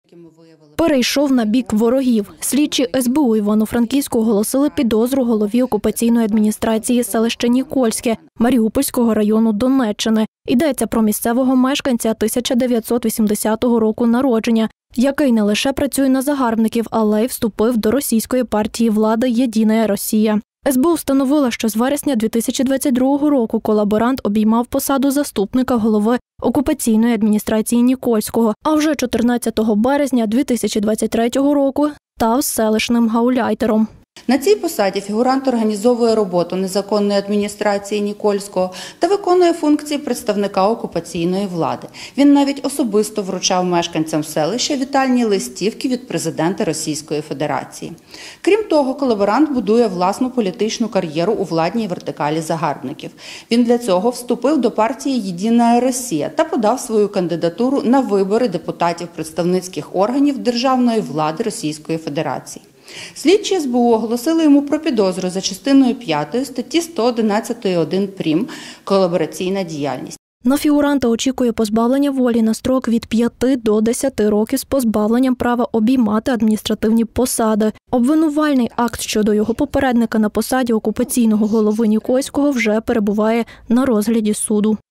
Перейшов на бік ворогів. Слідчі СБУ Івано-Франківську оголосили підозру голові окупаційної адміністрації селища Нікольське Маріупольського району Донеччини. Йдеться про місцевого мешканця 1980 року народження, який не лише працює на загарбників, але й вступив до російської партії влади «Єдина Росія». СБУ встановила, що з вересня 2022 року колаборант обіймав посаду заступника голови окупаційної адміністрації Нікольського, а вже 14 березня 2023 року став селищним гауляйтером. На цій посаді фігурант організовує роботу незаконної адміністрації Нікольського та виконує функції представника окупаційної влади. Він навіть особисто вручав мешканцям селища вітальні листівки від президента Російської Федерації. Крім того, колаборант будує власну політичну кар'єру у владній вертикалі загарбників. Він для цього вступив до партії «Єдина Росія» та подав свою кандидатуру на вибори депутатів представницьких органів державної влади Російської Федерації. Слідчі СБУ оголосили йому про підозру за частиною 5 статті 111.1 прим. Колабораційна діяльність. На фігуранта очікує позбавлення волі на строк від 5 до 10 років з позбавленням права обіймати адміністративні посади. Обвинувальний акт щодо його попередника на посаді окупаційного голови Нікольського вже перебуває на розгляді суду.